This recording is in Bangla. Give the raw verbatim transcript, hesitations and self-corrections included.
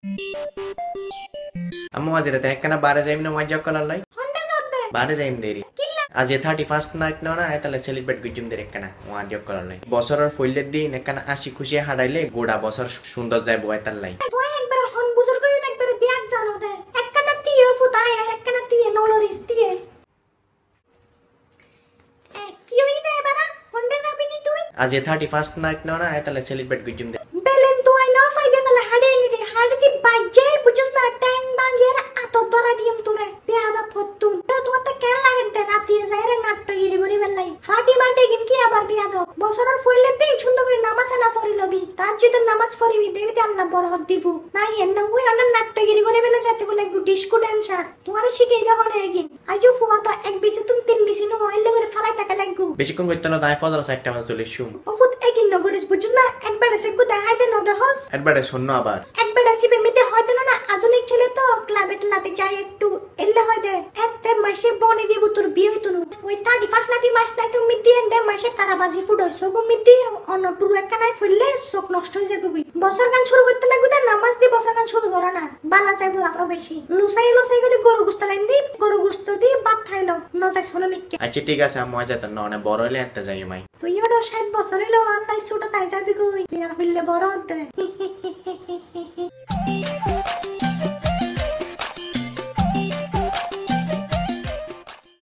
Amo azira te ekkana bare jaim na wajja kolallai. Honda jodde. Bare jaim deri. Killa. Aje thirty-first night na na aytale celebrate gujum der ekkana wajja kolallai. Bosorer foiler din ekkana ashi khushi hadaile goda bosor sundor jaibo aytallai. Tuai ekbar hon buzur koi ekbar biak jano de. Ekkana tiye futai ar ekkana tiye noloris tiye. Eh ki hoyi de ebara Honda jabi di tui? Aje thirty-first night na na aytale celebrate gujum der. Belen tuai no faide kala hade ni de hade di bajje bujus na tang bangiera ato dora diem ture. Beada pottu. Te tu atta ken lagen te rati zaire natto giri gori bellai. Fati mate gin ki abar beado. Bosorar foile te chundo gori namaz na fori lobi. Tar jodi namaz fori bi debi Allah borot dibu. Nai enna ui anna natto giri gori bella jate bole disco dancer. Tumare shikei de hone egin. Ajo fuwa to ek bisi tum tin bisi no moile gori falai taka laggu. Beshikon goitto na dai fodor side ta tole shum. Ofut egin no goris bujus na একবারে সে কো দেখাই দে নদে হস একবারে শূন্য আবার একবারে চিবে মিতে হয়তো না আধুনিক ছেলে তো ক্লাবে ক্লাবে যায় একটু এলে হয় দে এতে মাসে বনি দিব তোর বিয়ে হইতো না ওই thirty-first নাটি মাস না তুমি মিতি এন্ডে মাসে তারাবাজি ফুডই সগো মিতি অন্য টুরু একটা নাই ফুললে শোক নষ্ট হয়ে যাবে কই বছর গান শুরু করতে লাগবে না নামাজ দি বছর গান শুরু করো না বালা চাইবো আরো বেশি লুসাই লুসাই করে গরু গুস্ত লাইন দি গরু গুস্ত দি ভাত খাইলো নজাই হলো মিক্কে আচ্ছা ঠিক আছে আমি মজা তো না অনেক বড় হইলে এত যাই মাই তুই ওটা ষাট বছর হলো আল্লাহ ছোট তাই যাবি কই তুই আর হইলে বড় হতে